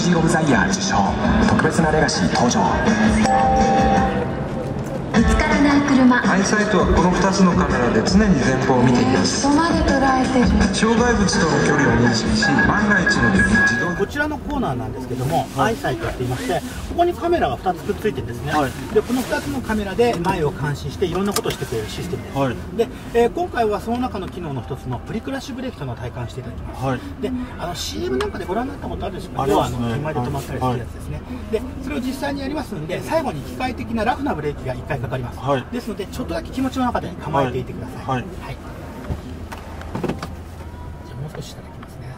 ジー・オブ・ザ・イヤー受賞、特別なレガシー登場。 ぶつからない車。 アイサイトはこの2つのカメラで常に前方を見ています。 そこまで捉えてる。 障害物との距離を認識し、万が一の時に自動。 こちらのコーナーなんですけども、アイサイトって言いまして、ここにカメラが2つくっついてるんですね、でこの2つのカメラで前を監視していろんなことをしてくれるシステムです、で今回はその中の機能の一つのプリクラッシュブレーキというのを体感していただきます、でCM なんかでご覧になったことあるでしょうか。要は手前で止まったりするやつですね、でそれを実際にやりますので、最後に機械的なラフなブレーキが1回かかります、ですのでちょっとだけ気持ちの中で構えていてください。じゃあもう少し下でいきますね。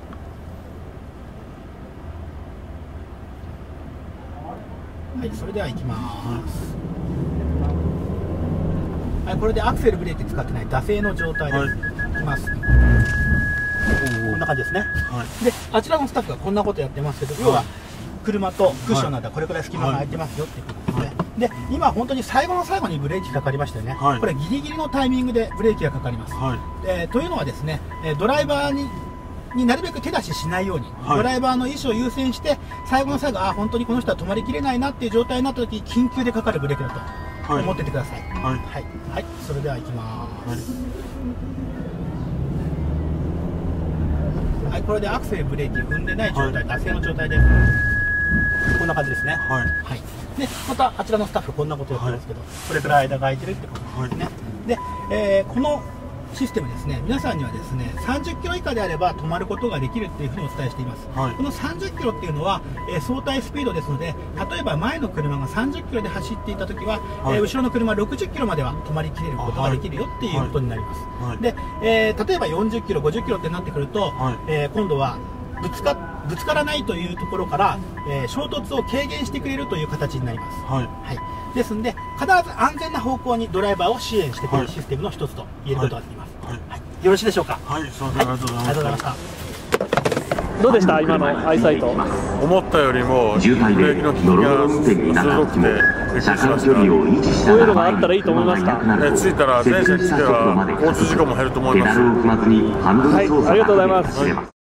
はい、それでは行きます。はい、これでアクセルブレーキ使ってない惰性の状態で行きます。こんな感じですね。で、あちらのスタッフがこんなことやってますけど、要は車とクッションなんだ、これくらい隙間が空いてますよっていうことですね。で、今本当に最後の最後にブレーキかかりましたよね。これギリギリのタイミングでブレーキがかかります。というのはですね、ドライバーになるべく手出ししないように、ドライバーの意思を優先して最後の最後、本当にこの人は止まりきれないなっていう状態になった時、緊急でかかるブレーキだと思っててください。それでは行きます。これでアクセルブレーキ踏んでない状態、惰性の状態でこんな感じですね。でまたあちらのスタッフこんなことやってるんですけど、これくらい間が空いてるってことですね。で、このシステムですね、皆さんにはですね30キロ以下であれば止まることができるっていうふうにお伝えしています。この30キロっていうのは、相対スピードですので、例えば前の車が30キロで走っていたときは、後ろの車60キロまでは止まりきれることができるよっていうことになります。で、例えば40キロ50キロってなってくると、今度はぶつからないというところから、衝突を軽減してくれるという形になります。ですので必ず安全な方向にドライバーを支援してくれるシステムの一つと言えることができます。よろしいでしょうか。 すみません、ありがとうございました。 どうでした今のアイサイト。 思ったよりもブレーキの利きが鋭くてびっくりしました。 こういうのがあったらいいと思いますか。 ついたら全線地では交通事故も減ると思います。 はい、ありがとうございます。